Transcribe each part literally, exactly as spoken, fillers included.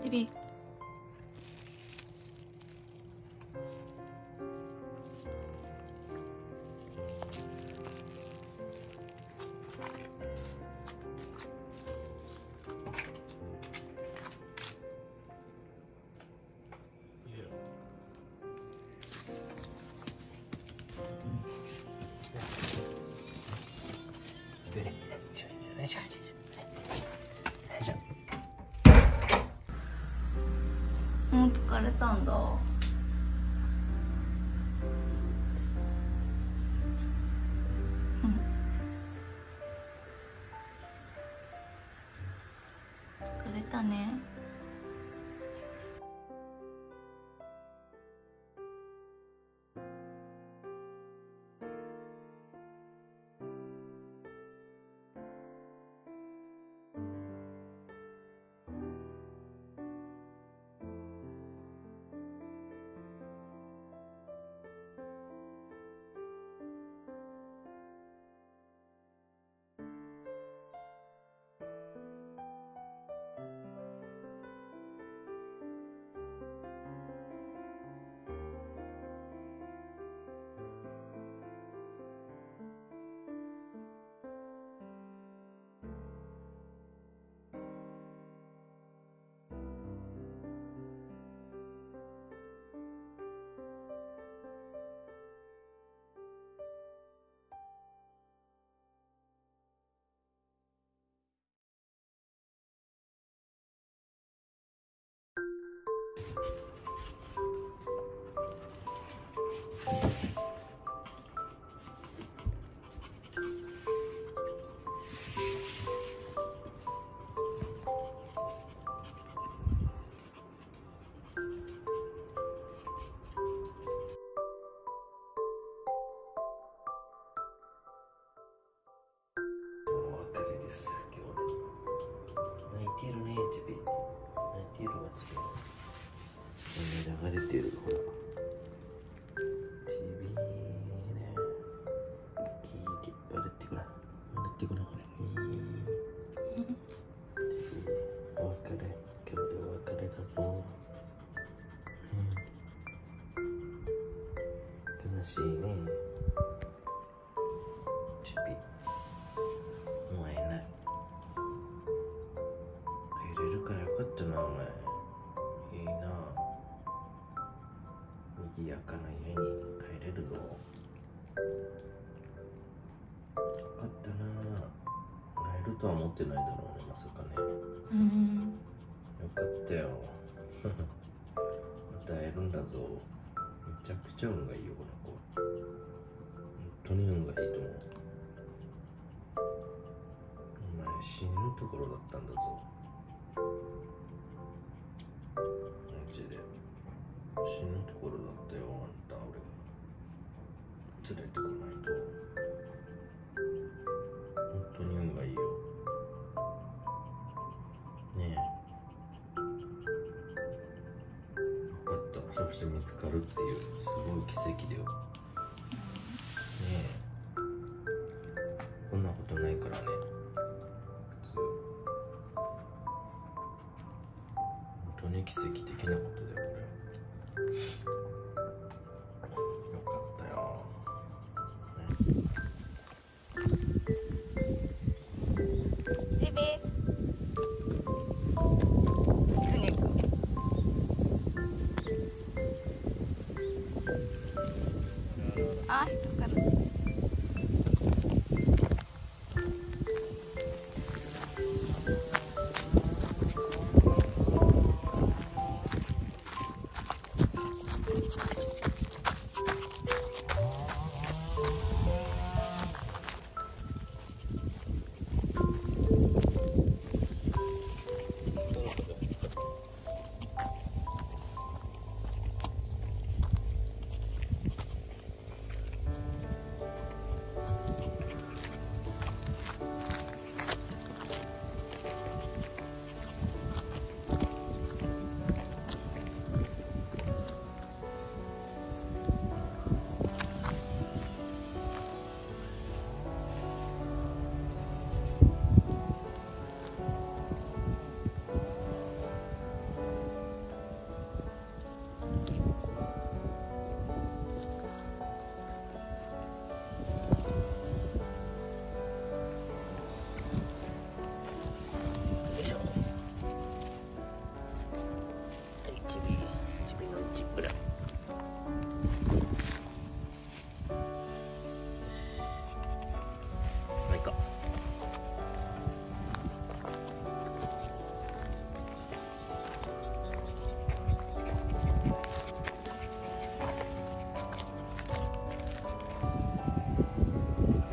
ビビ。もう疲れたんだ。うん、疲れたね。 が出てる。ほらチビーね、キーキー、歩ってくな歩ってくな、これお別れ、今日でお別れだぞ、うん、悲しいねチビ、もう会えない。帰れるからよかったな、お前。いいな、賑やかな家に帰れるの。よかったな。会えるとは思ってないだろうね、まさかね。 うん、 よかったよまた会えるんだぞ。めちゃくちゃ運がいいよ、この子。本当に運がいいと思う。お前死ぬところだったんだぞ、マジで。死ぬところだったよ、あんた。俺が連れてこないと。本当に運がいいよねえ。分かった。そして見つかるっていうすごい奇跡だよねえ。こんなことないからね、普通。本当に奇跡的なことだよ、これ。よかったよ、ね。 ジビつねくん、あ、引っかかる。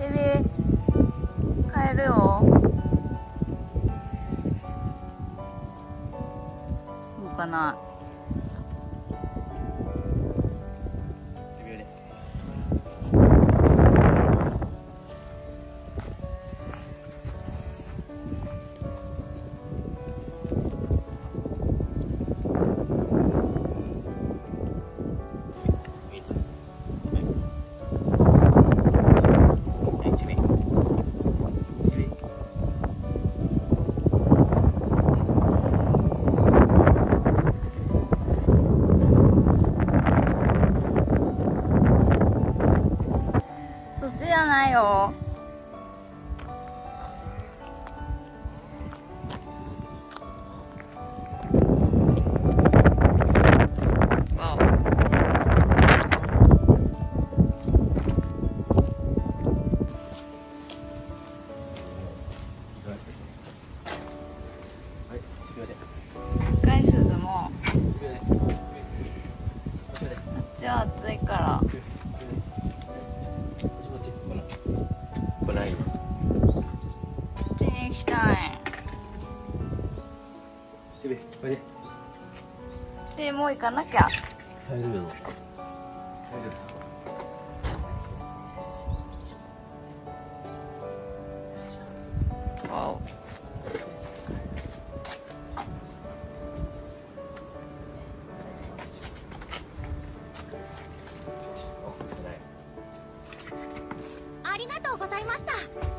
テビ帰るよ。動かない。そっちじゃないよ。一回涼もう。あっちは暑いから。 こない。 こっちに行きたい。でもう行かなきゃ。 大丈夫よ。 わお。 ありがとうございました。